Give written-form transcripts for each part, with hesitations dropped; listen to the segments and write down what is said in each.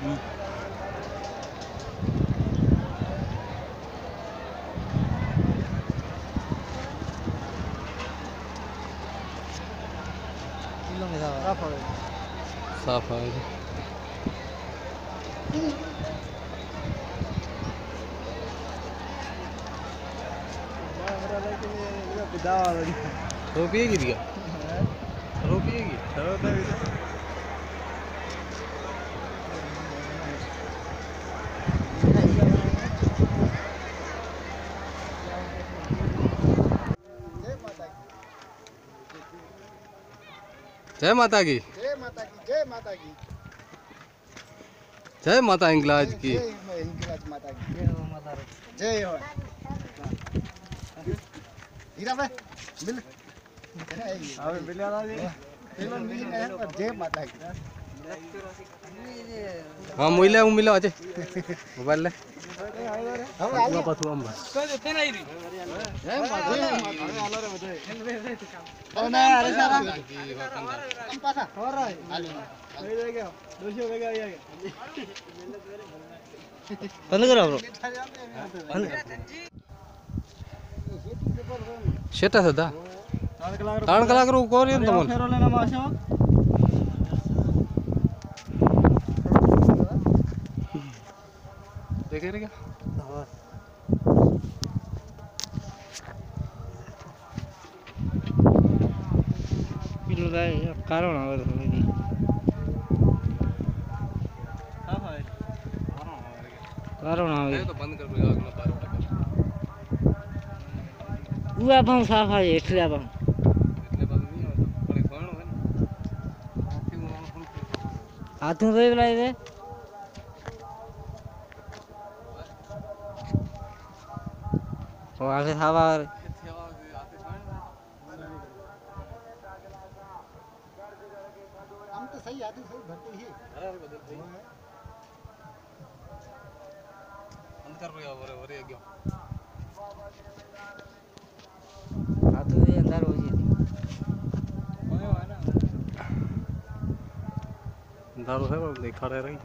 साफ है रुपये गिर गया रुपये जय माता की जय माता की जय माता की जय माता हिंगलाज की हिंगलाज माता की जय माता जय हो हीरा भाई मिल अबे मिल वाला जी चलो मिल है पर जय माता की हां मोइले हूं मिलो आजे मोबाइल ले हम आ गए पथु हम तो देते नहीं री जय माता अरे आलो रे बजे ना अरे सारा हम पासा हो रहा है ले ले गया 200 हो गया ये बंद करो ब्रो शेटा सदा 3 कलाक रो कोरियन तमन फेरो लेना माशो देखे रे क्या हां पिलो गाय कारण आवे तो नहीं हां भाई कारण आवे तो बंद कर देगा अगला 12 टका उआ बम साफ है एटले बम इतने बंद नहीं होता बड़े सोण है हाथों रे लाई दे ओ आगे हवा हम तो सही आते सही भरते ही अरे बदल भाई बंद कर भैया और गया हाथों रे अंदर हो जी दारू है वो देखा रह रही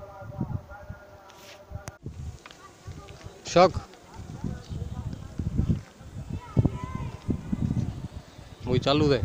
शक वही चालू है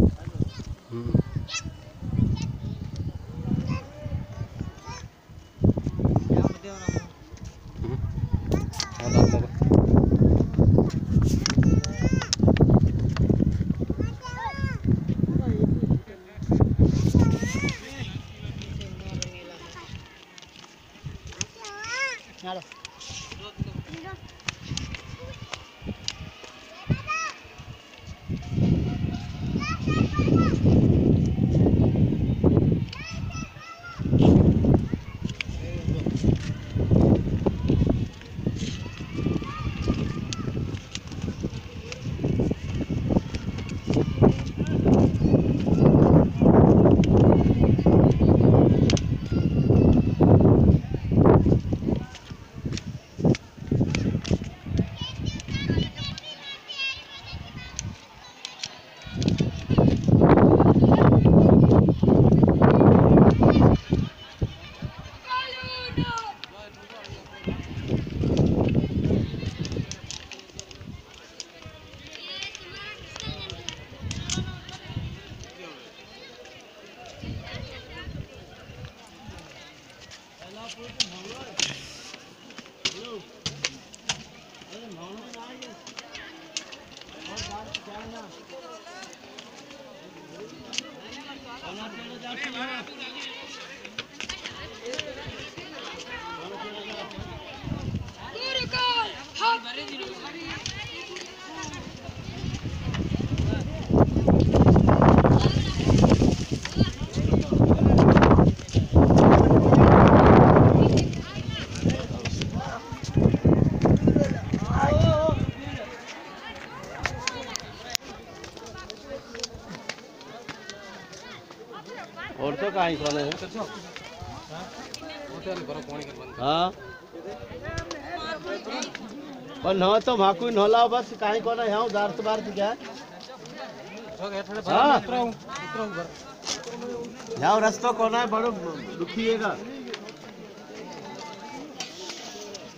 और तो कहीं कोने है हाँ और न तो भाकू न लाओ बस कहीं कोने है उधार से बाहर क्या हाँ जाओ रास्ता कोना है बड़ो दुखी है का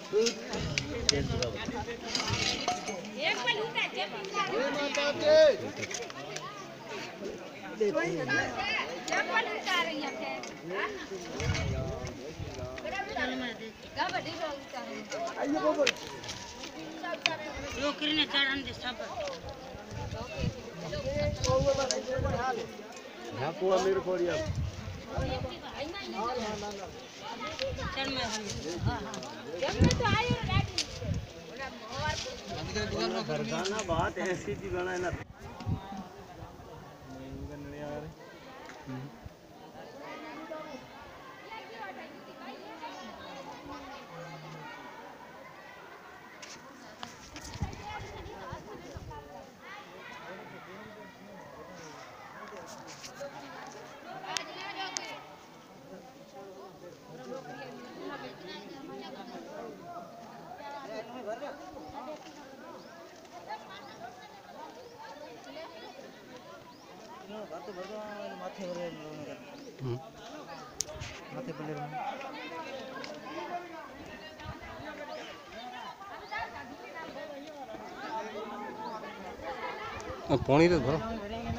ढाकुआ मेरे कोड़िया गाना बात ऐसी थी गाना है ना पानी तो भरो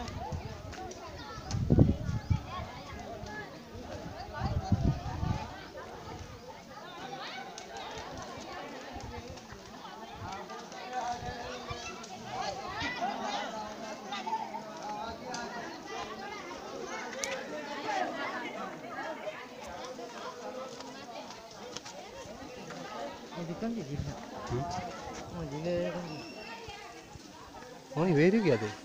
पानी वेरी क्या थे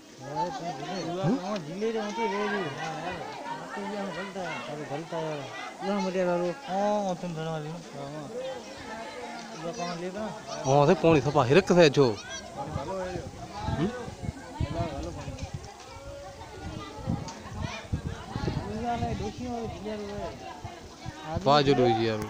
हाँ तो पानी सफा हिरक से जो बाजू यार